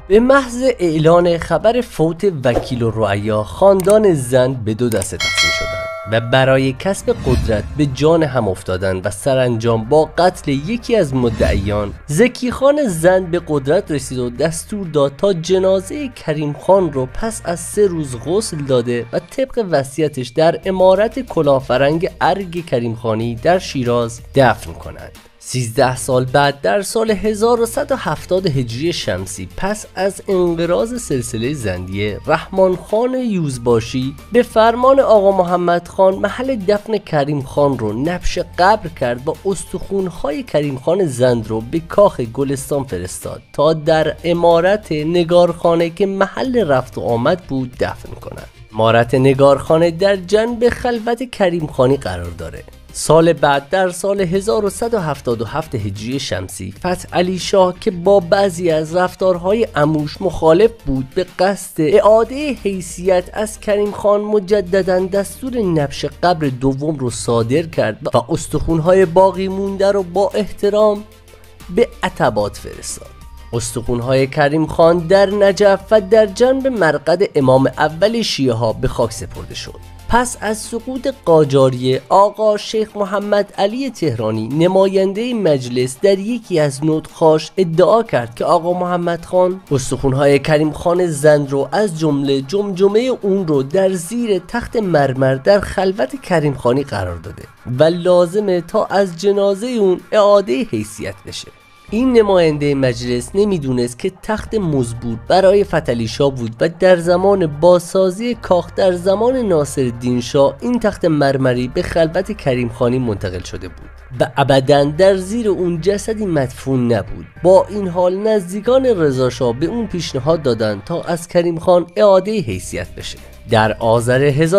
به محض اعلان خبر فوت وکیل الرعیا، خاندان زند به دو دسته تقسیم شدند و برای کسب قدرت به جان هم افتادند و سرانجام با قتل یکی از مدعیان، زکی خان زند به قدرت رسید و دستور داد تا جنازه کریم خان رو پس از 3 روز غسل داده و طبق وصیتش در عمارت کلافرنگ ارگ کریم خانی در شیراز دفن کنند. 13 سال بعد در سال 1170 هجری شمسی پس از انقراض سلسله زندیه، رحمان خان یوزباشی به فرمان آقا محمد خان محل دفن کریم خان رو نبش قبر کرد و استخوان‌های کریم خان زند رو به کاخ گلستان فرستاد تا در عمارت نگارخانه که محل رفت و آمد بود دفن کنند. عمارت نگارخانه در جنب خلوت کریم خانی قرار داره. سال بعد در سال 1177 هجری شمسی فتح علی شاه که با بعضی از رفتارهای عموش مخالف بود، به قصد اعاده حیثیت از کریم خان مجددا دستور نبش قبر دوم رو صادر کرد و استخوان‌های باقی مونده رو با احترام به عتبات فرستاد. استخوان‌های کریم خان در نجف و در جنب مرقد امام اول شیعه ها به خاک سپرده شد. پس از سقوط قاجاریه، آقا شیخ محمد علی تهرانی نماینده مجلس در یکی از نطق‌هاش ادعا کرد که آقا محمد خان استخوان‌های کریم خان زند رو از جمله جمجمه اون رو در زیر تخت مرمر در خلوت کریم خانی قرار داده و لازمه تا از جنازه اون اعاده حیثیت بشه. این نماینده مجلس نمیدونست که تخت مزبور برای فتح علی شاه بود و در زمان بازسازی کاخ در زمان ناصرالدین شاه این تخت مرمری به خلوت کریم خانی منتقل شده بود و ابداً در زیر اون جسدی مدفون نبود. با این حال نزدیکان رضا شاه به اون پیشنهاد دادند تا از کریم خان اعاده حیثیت بشه. در آذر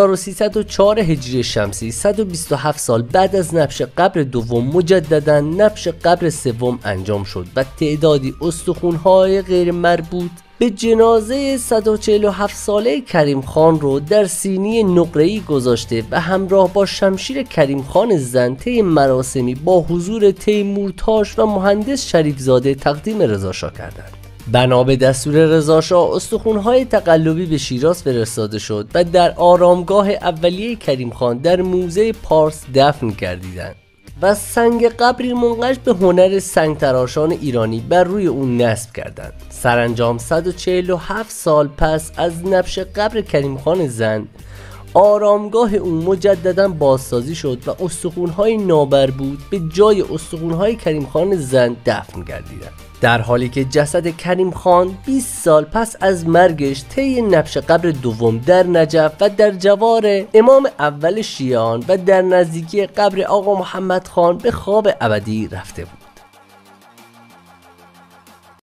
1304 هجری شمسی 127 سال بعد از نبش قبر دوم مجددا نبش قبر سوم انجام شد و تعدادی استخوان‌های غیر مربوط به جنازه 147 ساله کریم خان رو در سینی نقره‌ای گذاشته و همراه با شمشیر کریم خان زند طی مراسمی با حضور تیمورتاش و مهندس شریفزاده تقدیم رضا شاه کردند. بنا به دستور رضا شاه استخوان‌های تقلبی به شیراز فرستاده شد و در آرامگاه اولیه کریم خان در موزه پارس دفن گردیدند و سنگ قبری منقش به هنر سنگتراشان ایرانی بر روی اون نصب کردند. سرانجام 147 سال پس از نبش قبر کریم خان زند، آرامگاه اون مجددا بازسازی شد و استخوان‌های نابربود به جای استخوان‌های کریم خان زند دفن گردیدند، در حالی که جسد کریم خان 20 سال پس از مرگش طی نبش قبر دوم در نجف و در جوار امام اول شیعیان و در نزدیکی قبر آقا محمد خان به خواب ابدی رفته بود.